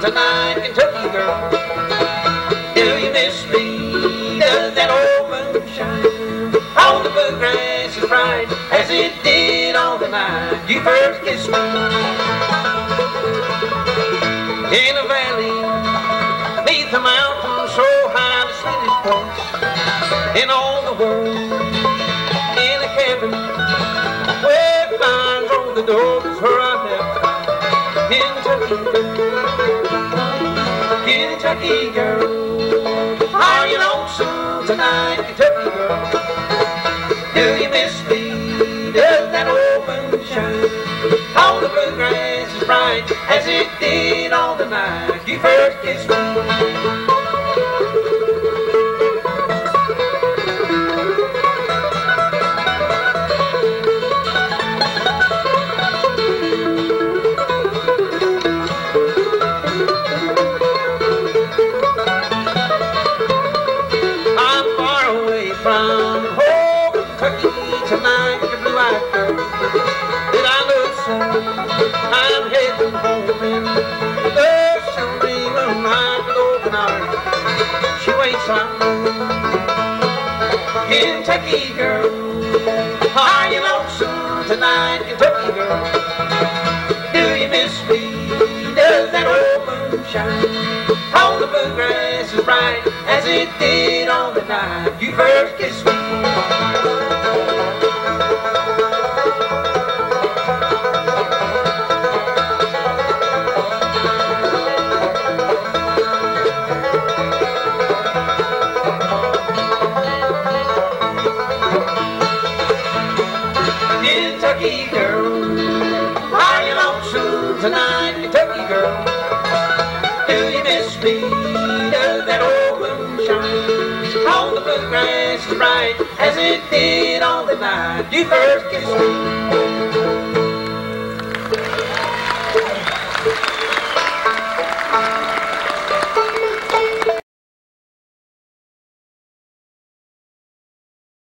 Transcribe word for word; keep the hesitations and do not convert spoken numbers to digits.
tonight, Kentucky girl? Do you miss me? Does that old moon shine on the bluegrass as bright as it did on the night you first kissed me? In a valley, neath a mountain so high, the sweetest place in all the world. In a cabin where vines on the door is where I left Kentucky girl. Kentucky girl, are you lonesome tonight, Kentucky girl? Do you miss me? Does that old moon shine on the bluegrass as bright as it did on the night you first kissed me? From home, Kentucky tonight, your blue-eyed girl. Did I look so? I'm heading home in the Sunday moonlight with open arms. She waits on me. Kentucky girl, are you lonesome tonight, Kentucky girl? Do you miss me? Does that old moon shine on the bluegrass as bright as it did on the night you first kissed me? Kentucky girl, are you lonesome tonight, Kentucky girl? Do you miss me? Does that old moon shine on the bluegrass as bright as it did on the night you first kissed me?